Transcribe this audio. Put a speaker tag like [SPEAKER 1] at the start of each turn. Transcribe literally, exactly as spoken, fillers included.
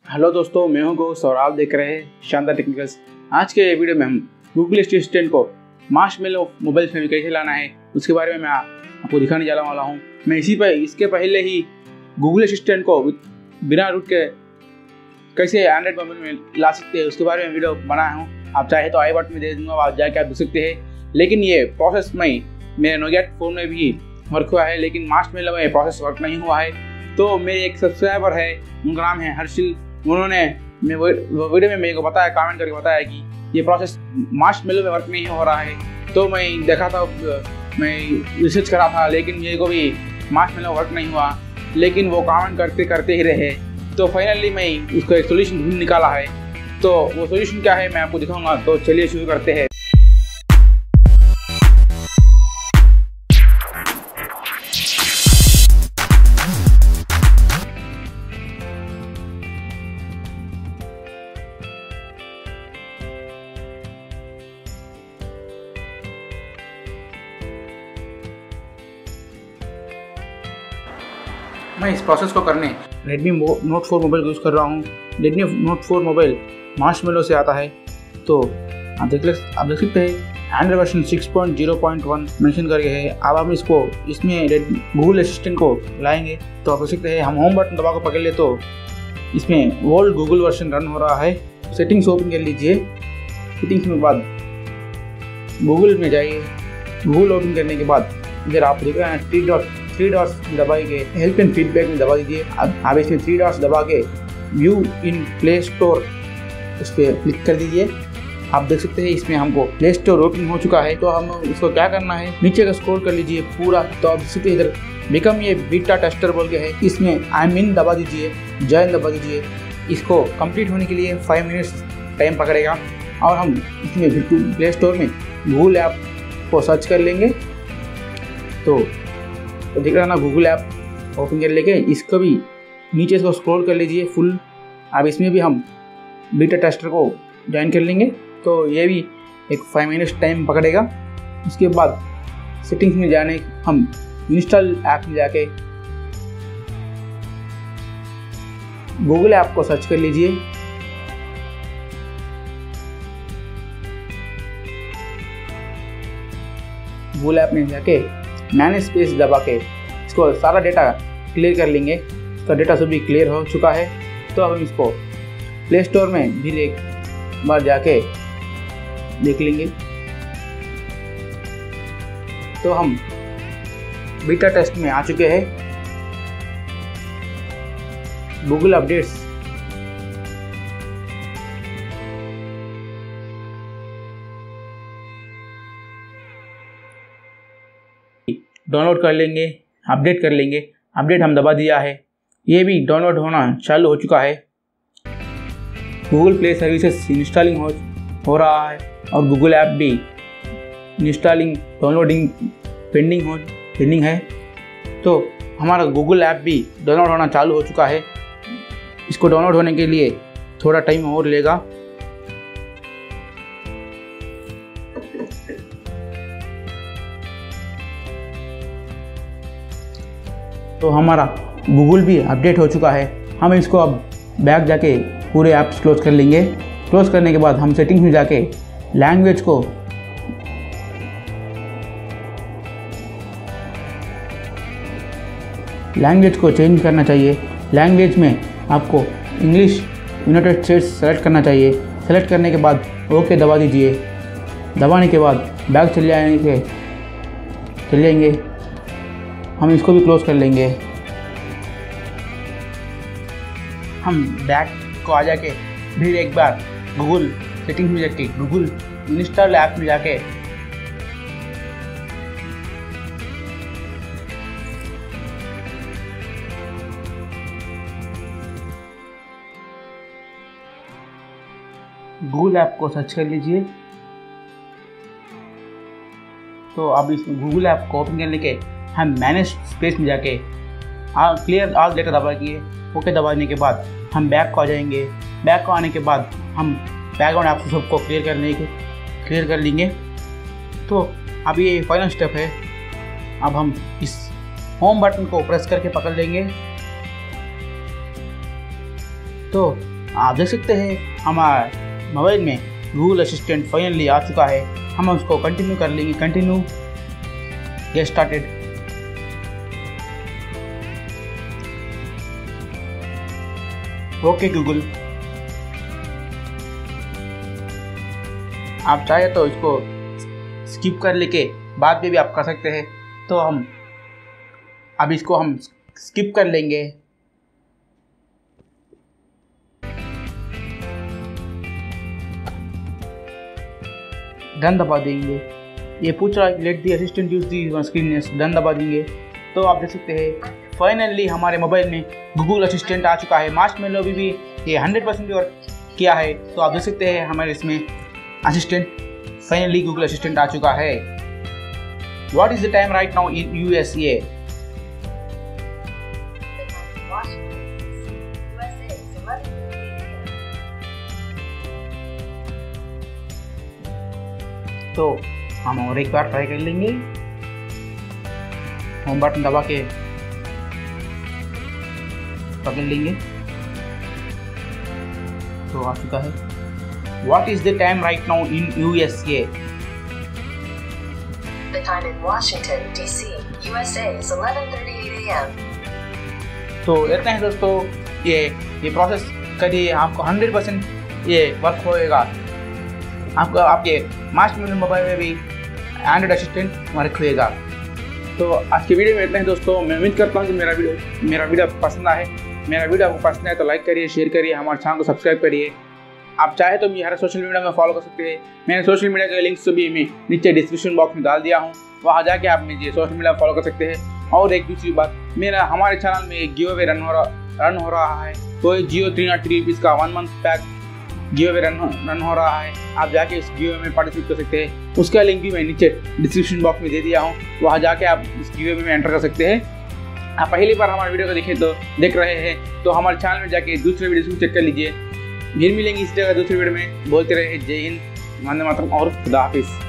[SPEAKER 1] Hello दोस्तों, मैं हूं गो और आप देख रहे हैं शानदार टेक्निकल्स। आज के वीडियो में हम गूगल असिस्टेंट को मार्शमेलो मोबाइल में कैसे लाना है उसके बारे में मैं आपको दिखाने जाने वाला हूं। मैं इसी पर इसके पहले ही गूगल असिस्टेंट को बिना रूट के कैसे एंड्रॉइड मोबाइल में ला सकते हैं उसके बारे में वीडियो बनाया हूँ। आप चाहे तो आई बटन में दे दूँगा, आप जाके आप देख सकते हैं। लेकिन ये प्रोसेस में मेरे नोगैट फ़ोन में भी वर्क हुआ है, लेकिन मार्शमेलो में प्रोसेस वर्क नहीं हुआ है। तो मेरे एक सब्सक्राइबर है, उनका नाम है हर्षिल। उन्होंने मैं वो वीडियो में मेरे को बताया, कमेंट करके बताया कि ये प्रोसेस मार्शमेलो में वर्क नहीं हो रहा है। तो मैं देखा था, मैं रिसर्च करा था, लेकिन मेरे को भी मार्शमेलो वर्क नहीं हुआ। लेकिन वो कमेंट करते करते ही रहे, तो फाइनली मैं उसको एक सोल्यूशन ढूंढ निकाला है। तो वो सोल्यूशन क्या है मैं आपको दिखाऊंगा। तो चलिए शुरू करते हैं। मैं इस प्रोसेस को करने Redmi Note four mobile use कर रहा हूँ। Redmi Note four mobile Marshmallow से आता है। तो आप देख आप देख सकते हैं Android version six point zero point one mention करके है। अब हम इसको इसमें गूगल असिस्टेंट को लाएंगे। तो आप देख सकते हैं, हम होम बटन दबा कर पकड़ ले तो इसमें ओल्ड गूगल वर्जन रन हो रहा है। सेटिंग्स ओपन कर लीजिए। सेटिंग्स में बाद गूगल में जाइए। गूगल ओपन करने के बाद इधर आप देख रहे हैं थ्री डॉट थ्री डॉट्स दबाएंगे, हेल्प एंड फीडबैक में दबा दीजिए। अब आप इसमें थ्री डॉट्स दबा के व्यू इन प्ले स्टोर उस पर क्लिक कर दीजिए। आप देख सकते हैं इसमें हमको प्ले स्टोर ओपन हो चुका है। तो हम इसको क्या करना है, नीचे का स्क्रॉल कर लीजिए पूरा। तो आप देख सकते हैं इधर बिकम ये बीटा टेस्टर बोल के है, इसमें आई मीन दबा दीजिए, जॉइन दबा दीजिए। इसको कंप्लीट होने के लिए फाइव मिनट्स टाइम पकड़ेगा। और हम इसमें प्ले स्टोर में गूगल ऐप को सर्च कर लेंगे। तो तो दिख रहा ना गूगल ऐप ओपन कर लेके इसको भी नीचे से स्क्रॉल कर लीजिए फुल। अब इसमें भी हम बीटा टेस्टर को ज्वाइन कर लेंगे। तो ये भी एक फाइव मिनट्स टाइम पकड़ेगा। इसके बाद सेटिंग्स में जाने हम इंस्टॉल ऐप में जाके गूगल ऐप को सर्च कर लीजिए। गूगल ऐप में जाके मैनेज स्पेस दबा के इसको सारा डेटा क्लियर कर लेंगे। इसका डेटा सभी क्लियर हो चुका है। तो अब हम इसको प्ले स्टोर में भी एक बार जाके देख लेंगे। तो हम बीटा टेस्ट में आ चुके हैं। गूगल अपडेट्स डाउनलोड कर लेंगे, अपडेट कर लेंगे। अपडेट हम दबा दिया है, ये भी डाउनलोड होना चालू हो चुका है। गूगल प्ले सर्विसेज इंस्टॉलिंग हो हो रहा है और गूगल ऐप भी इंस्टॉलिंग डाउनलोडिंग पेंडिंग हो पेंडिंग है। तो हमारा गूगल ऐप भी डाउनलोड होना चालू हो चुका है। इसको डाउनलोड होने के लिए थोड़ा टाइम और लेगा। तो हमारा गूगल भी अपडेट हो चुका है। हम इसको अब बैक जाके पूरे ऐप्स क्लोज कर लेंगे। क्लोज करने के बाद हम सेटिंग्स में जाके लैंग्वेज को लैंग्वेज को चेंज करना चाहिए। लैंग्वेज में आपको इंग्लिश यूनाइटेड स्टेट्स सेलेक्ट करना चाहिए। सेलेक्ट करने के बाद ओके दबा दीजिए। दबाने के बाद बैक चले जाने के चले जाएंगे। हम इसको भी क्लोज कर लेंगे। हम बैक को आ जाके फिर एक बार गूगल सेटिंग्स में जाके गूगल इंस्टॉल ऐप में जाके गूगल ऐप को सर्च कर लीजिए। तो अब इस गूगल ऐप को ओपन करने के हम मैनेज स्पेस में जाके क्लियर ऑल डेटा दबा दिए। ओके दबाने के बाद हम बैक को आ जाएंगे। बैक को आने के बाद हम बैकग्राउंड ऐप सबको क्लियर करने के क्लियर कर लेंगे। तो अब ये फाइनल स्टेप है। अब हम इस होम बटन को प्रेस करके पकड़ लेंगे। तो आप देख सकते हैं हमारे मोबाइल में गूगल असिस्टेंट फाइनली आ चुका है। हम उसको कंटिन्यू कर लेंगे। Continue, get started. Okay Google. आप चाहे तो इसको स्किप कर लेके बाद में भी आप कर सकते हैं। तो हम अब इसको हम स्किप कर लेंगे। डन दबा देंगे। ये पूछ रहा है let the assistant use the screen. Done दबा देंगे। तो आप देख सकते हैं फाइनली हमारे मोबाइल में गूगल असिस्टेंट आ चुका है। मार्शमैलो भी, भी ये हंड्रेड परसेंट वर्क किया है। तो आप देख सकते हैं हमारे इसमें असिस्टेंट फाइनली गूगल असिस्टेंट आ चुका है। What is the time right now in USA? तो हम और एक बार ट्राई कर लेंगे। होम बटन दबा के पकड़ लेंगे। तो आ चुका है। What is the time right now in U S A?
[SPEAKER 2] The time in Washington, D C, U S A is eleven thirty-eight a m
[SPEAKER 1] तो इतना है दोस्तों, ये ये प्रोसेस करिए, आपको हंड्रेड परसेंट ये वर्क होएगा। आपको आपके मार्शमैलो मोबाइल में भी एंड्रॉइड असिस्टेंट वर्क होएगा। तो आज की वीडियो में इतना है दोस्तों। मैं उम्मीद करता हूँ कि मेरा वीडियो मेरा वीडियो आपको पसंद आए। मेरा वीडियो आपको पसंद है तो लाइक करिए, शेयर करिए, हमारे चैनल को सब्सक्राइब करिए। आप चाहे तो मेरे हर सोशल मीडिया में फॉलो कर सकते हैं। मैंने सोशल मीडिया के लिंक्स भी मैं नीचे डिस्क्रिप्शन बॉक्स में डाल दिया हूँ, वहाँ जाके आप मुझे सोशल मीडिया फॉलो कर सकते हैं। और एक दूसरी बात, मेरा हमारे चैनल में एक गिव अवे रन हो रहा रन हो रहा है। तो Jio three naught three rupees का one month pack giveaway run run हो रहा है। आप जाके इस गिव अवे में पार्टिसिपेट कर सकते हैं। उसका लिंक भी मैं नीचे डिस्क्रिप्शन बॉक्स में दे दिया हूँ, वहाँ जाके आप इस गिव अवे में एंटर कर सकते हैं। आप पहली बार हमारे वीडियो को देखें तो देख रहे हैं तो हमारे चैनल में जाके दूसरे वीडियो को चेक कर लीजिए। फिर मिलेंगे इस जगह दूसरी वीडियो में। बोलते रहे जय हिंद, वंदे मातरम और खुदा हाफिज़।